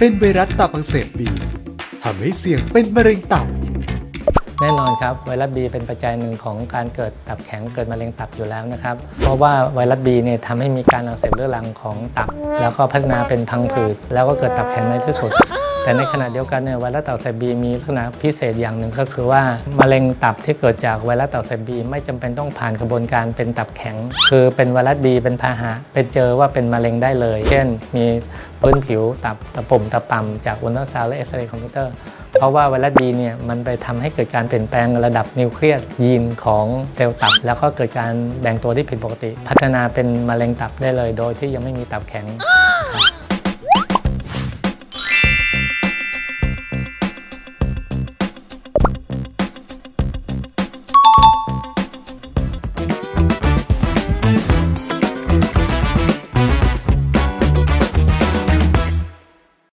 เป็นไวรัสตับอักเสบบีทำให้เสี่ยงเป็นมะเร็งตับแน่นอนครับไวรัสบีเป็นปัจจัยหนึ่งของการเกิดตับแข็งเกิดมะเร็งตับอยู่แล้วนะครับเพราะว่าไวรัสบีเนี่ยทำให้มีการอักเสบเรื้อรังของตับแล้วก็พัฒนาเป็นพังผืดแล้วก็เกิดตับแข็งในที่สุดแต่ในขณะเดียวกันเนี่ยไวรัสตับอักเสบบีมีลักษณะพิเศษอย่างหนึ่งก็คือว่ามะเร็งตับที่เกิดจากไวรัสตับอักเสบบีไม่จำเป็นต้องผ่านกระบวนการเป็นตับแข็งคือเป็นไวรัสบีเป็นพาหะเป็นเจอว่าเป็นมะเร็งได้เลยเช่นมีพื้นผิวตับตะปุ่มตะป่ำจากอุลตราซาวด์และเอ็กซเรย์คอมพิวเตอร์เพราะว่าไวรัสบีเนี่ยมันไปทำให้เกิดการเปลี่ยนแปลงระดับนิวเคลียสยีนของเซลล์ตับแล้วก็เกิดการแบ่งตัวที่ผิดปกติพัฒนาเป็นมะเร็งตับได้เลยโดยที่ยังไม่มีตับแข็ง